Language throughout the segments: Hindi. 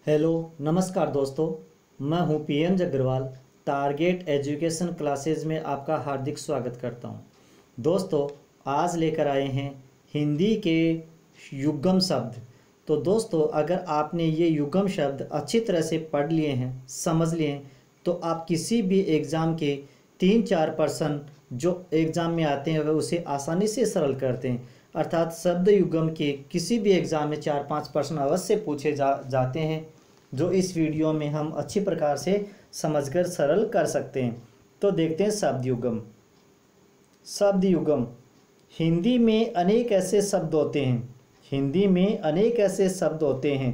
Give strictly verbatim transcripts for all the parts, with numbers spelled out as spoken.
हेलो नमस्कार दोस्तों, मैं हूं P N Agarwal. Target education classes में आपका हार्दिक स्वागत करता हूं। दोस्तों, आज लेकर आए हैं हिंदी के युग्म शब्द। तो दोस्तों, अगर आपने ये युग्म शब्द अच्छी तरह से पढ़ लिए हैं, समझ लिए हैं, तो आप किसी भी एग्ज़ाम के तीन चार पर्सन जो एग्ज़ाम में आते हैं वह उसे आसानी से सरल करते हैं। अर्थात शब्द युग्म के किसी भी एग्ज़ाम में चार पांच प्रश्न अवश्य पूछे जा जाते हैं, जो इस वीडियो में हम अच्छी प्रकार से समझकर सरल कर सकते हैं। तो देखते हैं शब्द युग्म। शब्द युग्म हिंदी में अनेक ऐसे शब्द होते हैं हिंदी में अनेक ऐसे शब्द होते हैं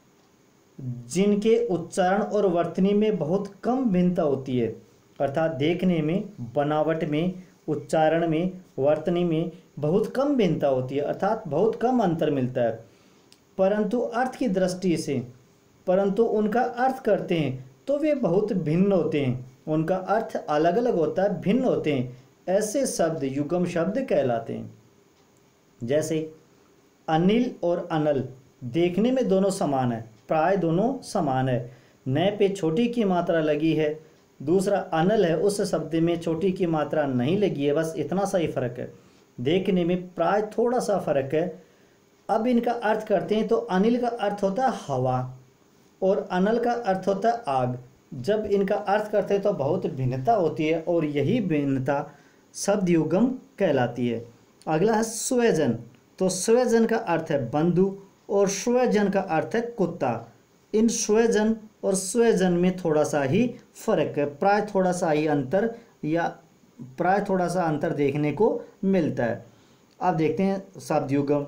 जिनके उच्चारण और वर्तनी में बहुत कम भिन्नता होती है। अर्थात देखने में, बनावट में, उच्चारण में, वर्तनी में बहुत कम भिन्नता होती है, अर्थात बहुत कम अंतर मिलता है। परंतु अर्थ की दृष्टि से परंतु उनका अर्थ करते हैं तो वे बहुत भिन्न होते हैं। उनका अर्थ अलग अलग होता है, भिन्न होते हैं। ऐसे शब्द युग्म शब्द कहलाते हैं। जैसे अनिल और अनल, देखने में दोनों समान है, प्राय दोनों समान है। न पे छोटी की मात्रा लगी है। दूसरा अनल है, उस शब्द में छोटी की मात्रा नहीं लगी है, बस इतना सा ही फर्क है। देखने में प्राय थोड़ा सा फर्क है। अब इनका अर्थ करते हैं तो अनिल का अर्थ होता है हवा और अनल का अर्थ होता है आग। जब इनका अर्थ करते हैं तो बहुत भिन्नता होती है और यही भिन्नता शब्द युग्म कहलाती है। अगला है स्वजन। तो स्वजन का अर्थ है बंधु और स्वजन का अर्थ है कुत्ता। इन स्वजन और स्वजन में थोड़ा सा ही फर्क है, प्राय थोड़ा सा ही अंतर या प्राय थोड़ा सा अंतर देखने को मिलता है। अब देखते हैं शब्द युग्म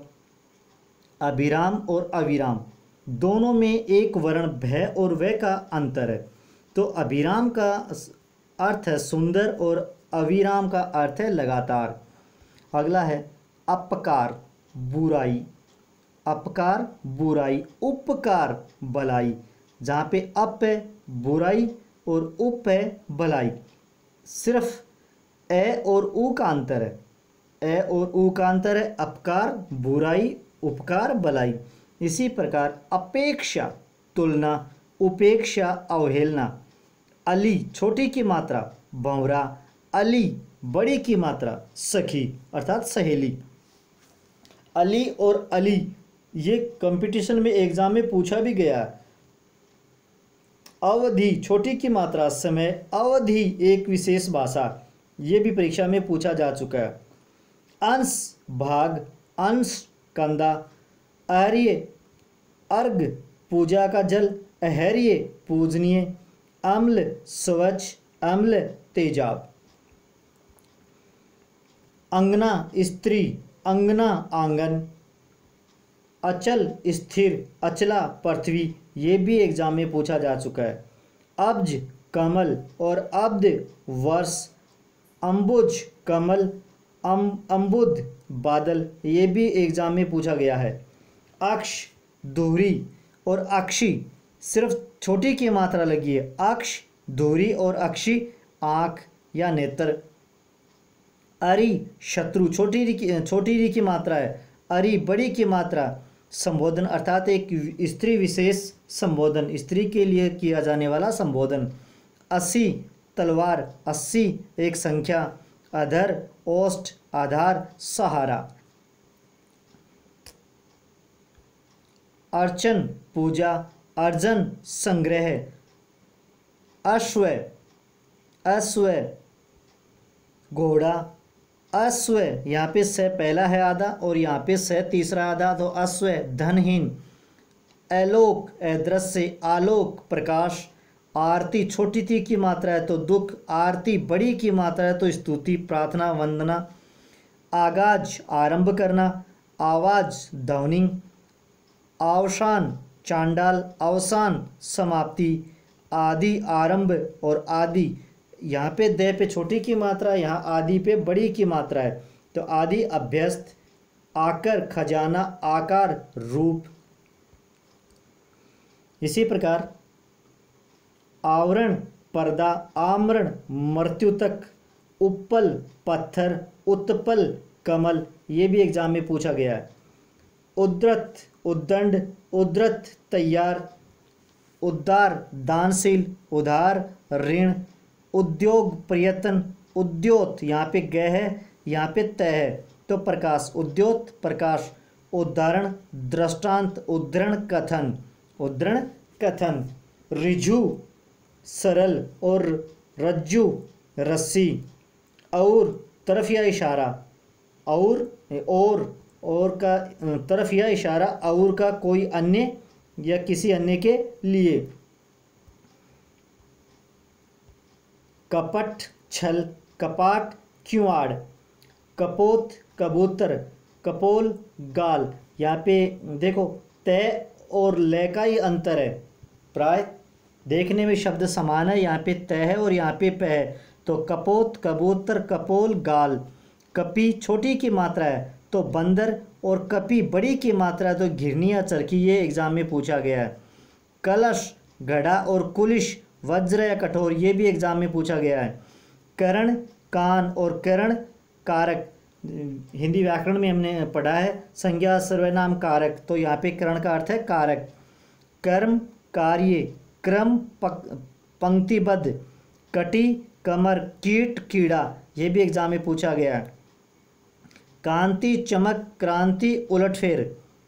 अभिराम और अविराम। दोनों में एक वर्ण भय और वह का अंतर है। तो अभिराम का अर्थ है सुंदर और अविराम का अर्थ है लगातार। अगला है अपकार बुराई। अपकार बुराई, उपकार भलाई। जहाँ पे अप है बुराई और उप है भलाई। सिर्फ ए और उ का अंतर है। ए और उ का अंतर है। अपकार बुराई, उपकार भलाई। इसी प्रकार अपेक्षा तुलना, उपेक्षा अवहेलना। अली छोटी की मात्रा भंवरा, अली बड़ी की मात्रा सखी अर्थात सहेली। अली और अली ये कंपटीशन में एग्जाम में पूछा भी गया है। अवधि छोटी की मात्रा समय, अवधि एक विशेष भाषा, ये भी परीक्षा में पूछा जा चुका है। अंश भाग, अंश कंदा। आर्य अर्घ पूजा का जल, अहर्य पूजनीय। अम्ल स्वच्छ, अम्ल तेजाब। अंगना स्त्री, अंगना आंगन। अचल स्थिर, अचला पृथ्वी, ये भी एग्जाम में पूछा जा चुका है। अब्ज कमल और अब्द वर्ष। अम्बुज कमल, अम अम्बुद बादल, ये भी एग्जाम में पूछा गया है। अक्ष दोहरी और अक्षी, सिर्फ छोटी की मात्रा लगी है। अक्ष दोहरी और अक्षी आँख या नेत्र। अरि शत्रु, छोटी री की छोटी री की मात्रा है। अरि बड़ी की मात्रा संबोधन, अर्थात एक स्त्री विशेष संबोधन, स्त्री के लिए किया जाने वाला संबोधन। अस्सी तलवार, अस्सी एक संख्या। अधर ओष्ठ, आधार सहारा। अर्चन पूजा, अर्जन संग्रह। अश्व अश्व घोड़ा। अश्व यहाँ पे स पहला है आधा और यहाँ पे स तीसरा आधा, तो अश्व धनहीन। आलोक अदृश्य, आलोक प्रकाश। आरती छोटी ती की मात्रा है तो दुख, आरती बड़ी की मात्रा है तो स्तुति प्रार्थना वंदना। आगाज आरंभ करना, आवाज ध्वनि। अवसान चांडाल, अवसान समाप्ति। आदि आरंभ और आदि, यहाँ पे दे पे छोटी की मात्रा, यहाँ आदि पे बड़ी की मात्रा है तो आदि अभ्यस्त। आकर खजाना, आकार रूप। इसी प्रकार आवरण पर्दा, आमरण मृत्यु तक। उपल पत्थर, उत्पल कमल, ये भी एग्जाम में पूछा गया है। उद्रत उद्दंड, उद्रत तैयार। उद्धार दानशील, उधार ऋण, उद्योग प्रयत्न, उद्योत यहाँ पे ग है, यहाँ पे त है तो प्रकाश, उद्योत प्रकाश, उदाहरण दृष्टांत, उद्धरण कथन, उद्धरण कथन, ऋजु सरल और रज्जु रस्सी, और तरफ या इशारा, और और और का तरफ या इशारा, और का कोई अन्य या किसी अन्य के लिए, कपट छल, कपाट क्युआड़, कपोत कबूतर, कपोल गाल। यहाँ पे देखो तय और लय का ही अंतर है, प्राय देखने में शब्द समान है, यहाँ पे तय है और यहाँ पे प है। तो कपोत कबूतर, कपोल गाल। कपी छोटी की मात्रा है तो बंदर, और कपी बड़ी की मात्रा है तो घिरनी या चरखी, ये एग्जाम में पूछा गया है। कलश घड़ा और कुलिश वज्र या कठोर, ये भी एग्जाम में पूछा गया है। करण कान और करण कारक, हिंदी व्याकरण में हमने पढ़ा है संज्ञा सर्वनाम कारक, तो यहाँ पे करण का अर्थ है कारक। कर्म कार्य, क्रम पंक्तिबद्ध, कटी कमर, कीट कीड़ा, ये भी एग्जाम में पूछा गया है। कांति चमक, क्रांति उलटफेर।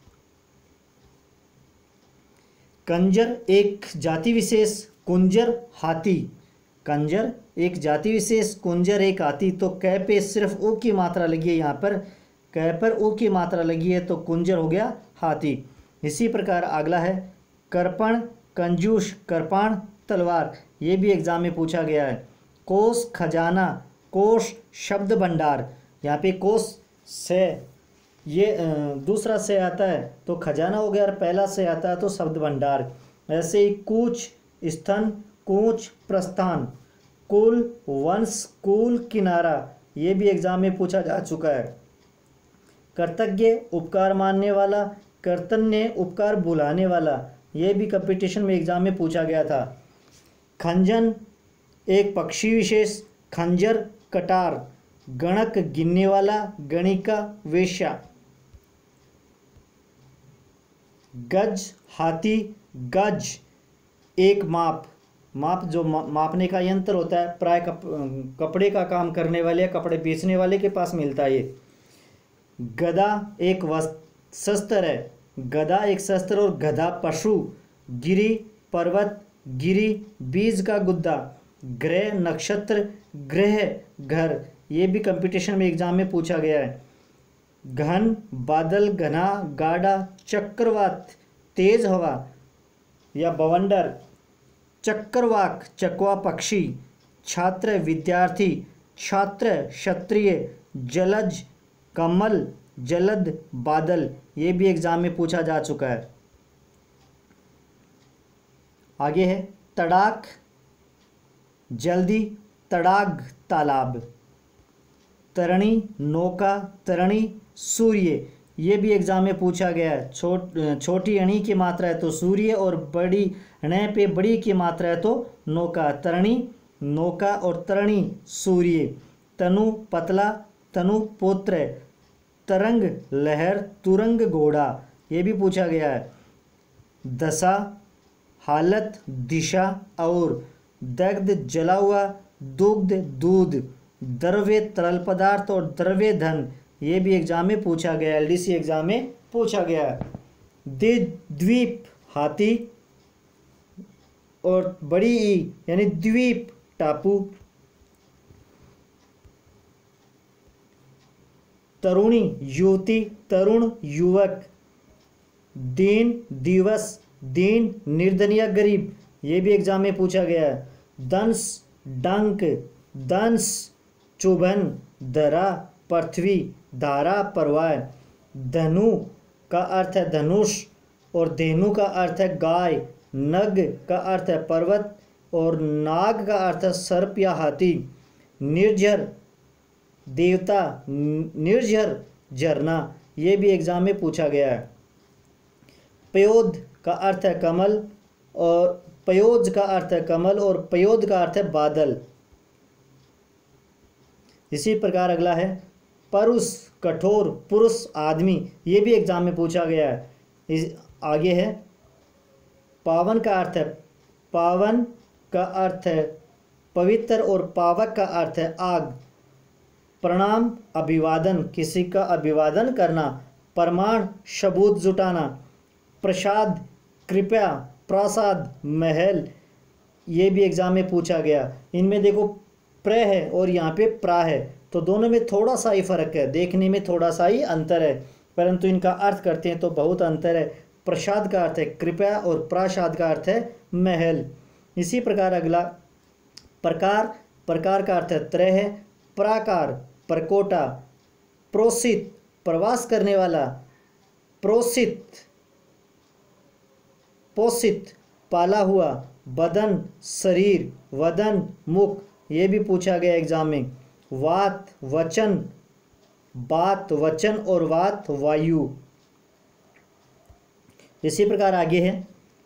कंजर एक जाति विशेष, कुंजर हाथी, कंजर एक जाति विशेष, कुंजर एक हाथी। तो कै पे सिर्फ ऊ की मात्रा लगी है, यहाँ पर कै पर ऊ की मात्रा लगी है तो कुंजर हो गया हाथी। इसी प्रकार अगला है करपण कंजूस, करपाण तलवार, ये भी एग्जाम में पूछा गया है। कोष खजाना, कोष शब्द भंडार, यहाँ पे कोष से ये दूसरा से आता है तो खजाना हो गया, और पहला से आता है तो शब्द भंडार। ऐसे ही कूच स्थन, कूच प्रस्थान, कुल वंश, कुल किनारा, ये भी एग्जाम में पूछा जा चुका है। कृतज्ञ उपकार मानने वाला, कर्तन्य उपकार बुलाने वाला, ये भी कंपटीशन में एग्जाम में पूछा गया था। खंजन एक पक्षी विशेष, खंजर कटार, गणक गिनने वाला, गणिका वेश्या। गज हाथी, गज एक माप, माप जो मापने का यंत्र होता है, प्राय कप, कपड़े का काम करने वाले या कपड़े बेचने वाले के पास मिलता है ये। गदा एक शस्त्र है, गदा एक शस्त्र और गधा पशु। गिरी पर्वत, गिरी बीज का गुद्दा। ग्रह नक्षत्र, ग्रह घर, ये भी कंपटीशन में एग्जाम में पूछा गया है। घन बादल, घना गाढ़ा। चक्रवात तेज हवा या बवंडर। चक्रवाक चकवा पक्षी। छात्र विद्यार्थी, छात्र क्षत्रिय। जलज कमल, जलद बादल, ये भी एग्जाम में पूछा जा चुका है। आगे है तड़ाक जल्दी, तड़ाग तालाब। तरणी नौका, तरणी सूर्य, ये भी एग्जाम में पूछा गया है। छोट छोटी अणी की मात्रा है तो सूर्य, और बड़ी अण पे बड़ी की मात्रा है तो नौका। तरणी नौका और तरणी सूर्य। तनु पतला, तनु पुत्र। तरंग लहर, तुरंग घोड़ा, ये भी पूछा गया है। दशा हालत, दिशा। और दग्ध जला हुआ, दुग्ध दूध। द्रव्य तरल पदार्थ और द्रव्य धन, ये भी एग्जाम में पूछा गया है, एलडीसी एग्जाम में पूछा गया है। द्वीप हाथी और बड़ी ई यानी द्वीप टापू। तरुणी युवती, तरुण युवक। दीन दिवस, दीन निर्धन या गरीब, ये भी एग्जाम में पूछा गया है। दंश डंक, दंश चुभन, धरा पृथ्वी, धारा परवाह। धनु का अर्थ है धनुष और धेनु का अर्थ है गाय। नग का अर्थ है पर्वत और नाग का अर्थ है सर्प या हाथी। निर्झर देवता, निर्झर झरना, ये भी एग्जाम में पूछा गया है। पयोद का अर्थ है कमल और पयोज का अर्थ है कमल और पयोद का अर्थ है बादल। इसी प्रकार अगला है परुष कठोर, पुरुष आदमी, ये भी एग्जाम में पूछा गया है। इस आगे है पावन का अर्थ है पावन का अर्थ है पवित्र और पावक का अर्थ है आग। प्रणाम अभिवादन, किसी का अभिवादन करना। प्रमाण सबूत जुटाना। प्रसाद कृपया, प्रासाद महल, ये भी एग्जाम में पूछा गया। इनमें देखो प्र है और यहाँ पे प्रा है, तो दोनों में थोड़ा सा ही फर्क है, देखने में थोड़ा सा ही अंतर है, परंतु इनका अर्थ करते हैं तो बहुत अंतर है। प्रसाद का अर्थ है कृपया और प्रासाद का अर्थ है महल। इसी प्रकार अगला प्रकार, प्रकार का अर्थ है त्रय है। प्राकार परकोटा। प्रोसित प्रवास करने वाला। प्रोसित पोषित पाला हुआ। बदन शरीर, वदन मुख, ये भी पूछा गया एग्जाम में। वात वचन, बात वचन और वात वायु। इसी प्रकार आगे है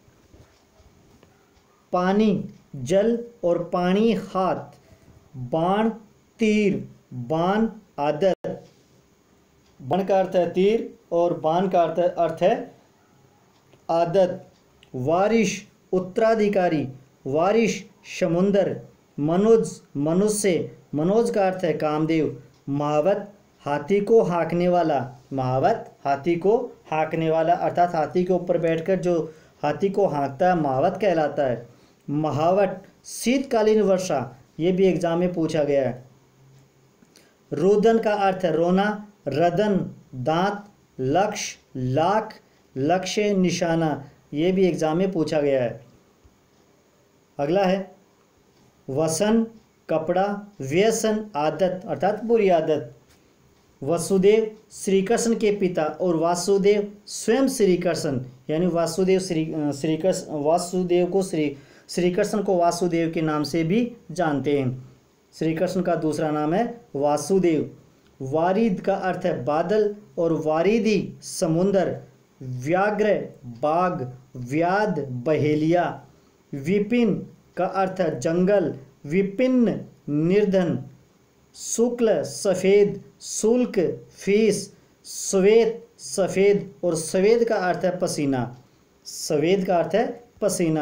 पानी जल और पानी हाथ। बाण तीर, बाण आदत। बाण का अर्थ है तीर और बाण का अर्थ अर्थ है आदत। वारिश उत्तराधिकारी। वारिश समुंदर। मनोज मनुष्य, मनोज का अर्थ है कामदेव। महावत हाथी को हाँकने वाला। महावत हाथी को हाँकने वाला अर्थात हाथी के ऊपर बैठकर जो हाथी को हाँकता है महावत कहलाता है। महावट शीतकालीन वर्षा, ये भी एग्जाम में पूछा गया है। रुदन का अर्थ है रोना। रदन दांत। लक्ष्य लाख, लक्ष्य निशाना, ये भी एग्जाम में पूछा गया है। अगला है वसन कपड़ा। व्यसन आदत अर्थात बुरी आदत। वसुदेव श्री कृष्ण के पिता और वासुदेव स्वयं श्री कृष्ण, यानी वासुदेव श्री श्री कृष्ण वासुदेव को श्री श्री कृष्ण को वासुदेव के नाम से भी जानते हैं। श्री कृष्ण का दूसरा नाम है वासुदेव। वारिद का अर्थ है बादल और वारिदी समुंदर। व्याघ्र बाघ। व्याध बहेलिया। विपिन का अर्थ है जंगल। विपिन्न निर्धन। शुक्ल सफ़ेद। शुल्क फीस। श्वेत सफ़ेद और श्वेत का अर्थ है पसीना। श्वेत का अर्थ है पसीना।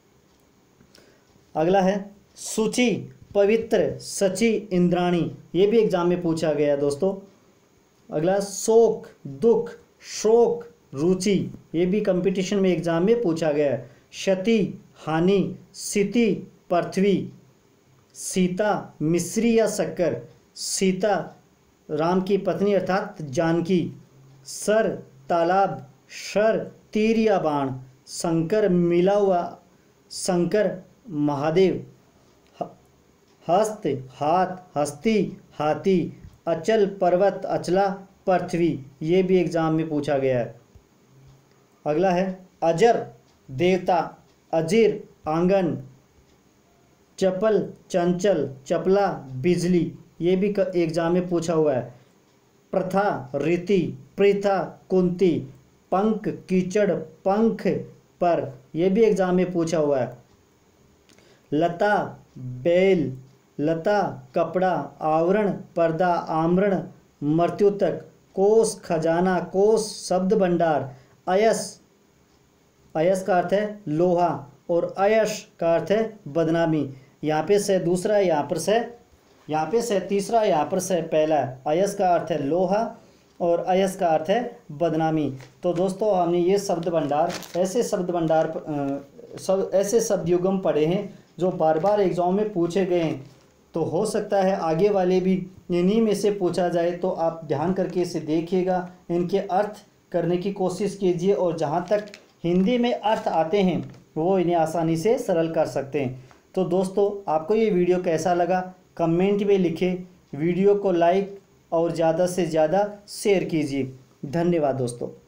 अगला है सूची पवित्र। सची इंद्राणी, ये भी एग्जाम में पूछा गया दोस्तों। अगला शोक दुख। शोक रुचि, ये भी कंपटीशन में एग्जाम में पूछा गया है। क्षति हानि। सिति पृथ्वी। सीता मिश्री या शक्कर। सीता राम की पत्नी अर्थात जानकी। सर तालाब। शर तीर या बाण। शंकर मिला हुआ। शंकर महादेव। हस्त हाथ। हस्ती हाथी। अचल पर्वत। अचला पृथ्वी, ये भी एग्जाम में पूछा गया है। अगला है अजर देवता। अजीर आंगन। चपल चंचल। चपला बिजली, ये भी एग्जाम में पूछा हुआ है। प्रथा रीति। प्रथा कुंती। पंख कीचड़। पंख पर, यह भी एग्जाम में पूछा हुआ है। लता बैल। लता कपड़ा। आवरण पर्दा। आमरण मृत्यु तक। कोष खजाना। कोष शब्द भंडार। अयस, अयस का अर्थ है लोहा और अयश का अर्थ है बदनामी। यहाँ पे से दूसरा, यहाँ पर से यहाँ पे से तीसरा, यहाँ पर से पहला। अयस का अर्थ है लोहा और अयस का अर्थ है बदनामी। तो दोस्तों हमने ये शब्द भंडार, ऐसे शब्द भंडार सब ऐसे शब्द युगम पढ़े हैं जो बार बार एग्जाम में पूछे गए हैं। तो हो सकता है आगे वाले भी इन्हीं में से पूछा जाए, तो आप ध्यान करके इसे देखिएगा, इनके अर्थ करने की कोशिश कीजिए और जहाँ तक हिंदी में अर्थ आते हैं वो इन्हें आसानी से सरल कर सकते हैं। तो दोस्तों आपको ये वीडियो कैसा लगा कमेंट में लिखें, वीडियो को लाइक और ज़्यादा से ज़्यादा शेयर कीजिए। धन्यवाद दोस्तों।